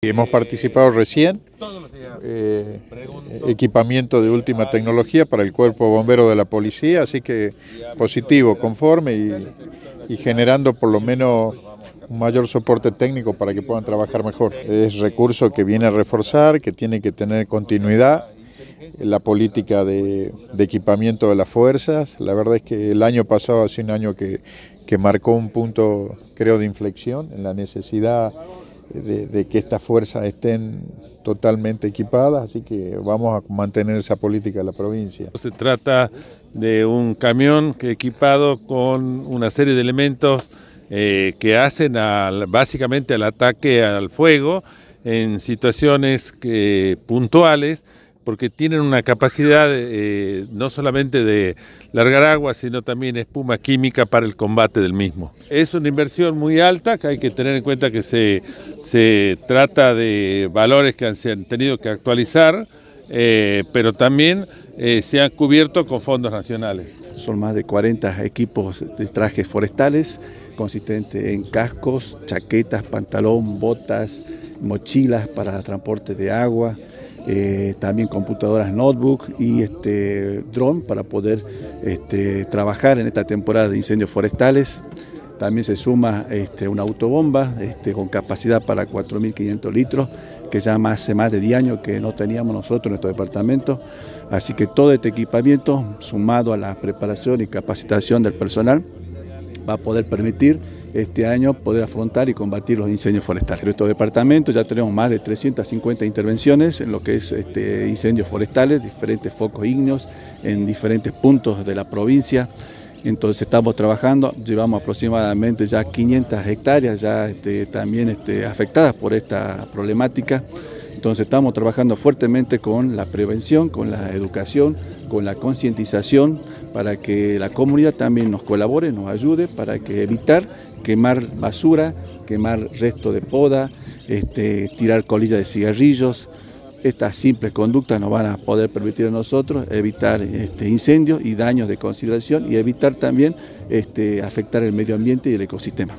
Hemos participado recién, equipamiento de última tecnología para el cuerpo bombero de la policía, así que positivo, conforme y generando por lo menos un mayor soporte técnico para que puedan trabajar mejor. Es recurso que viene a reforzar, que tiene que tener continuidad la política de equipamiento de las fuerzas. La verdad es que el año pasado ha sido un año que marcó un punto, creo, de inflexión en la necesidad de que estas fuerzas estén totalmente equipadas, así que vamos a mantener esa política de la provincia. Se trata de un camión equipado con una serie de elementos que hacen básicamente al ataque al fuego en situaciones puntuales, porque tienen una capacidad no solamente de largar agua, sino también espuma química para el combate del mismo. Es una inversión muy alta, que hay que tener en cuenta que se trata de valores que se han tenido que actualizar, pero también se han cubierto con fondos nacionales. Son más de 40 equipos de trajes forestales, consistentes en cascos, chaquetas, pantalón, botas, mochilas para transporte de agua, también computadoras notebook y dron para poder trabajar en esta temporada de incendios forestales. También se suma una autobomba con capacidad para 4.500 litros, que ya hace más de 10 años que no teníamos nosotros en nuestro departamento. Así que todo este equipamiento, sumado a la preparación y capacitación del personal, va a poder permitir este año poder afrontar y combatir los incendios forestales. En nuestro departamento ya tenemos más de 350 intervenciones en lo que es incendios forestales, diferentes focos ígneos en diferentes puntos de la provincia. Entonces estamos trabajando, llevamos aproximadamente ya 500 hectáreas ya también afectadas por esta problemática. Entonces estamos trabajando fuertemente con la prevención, con la educación, con la concientización, para que la comunidad también nos colabore, nos ayude, para que evitar quemar basura, quemar resto de poda, tirar colillas de cigarrillos. Estas simples conductas nos van a poder permitir a nosotros evitar incendios y daños de consideración y evitar también afectar el medio ambiente y el ecosistema.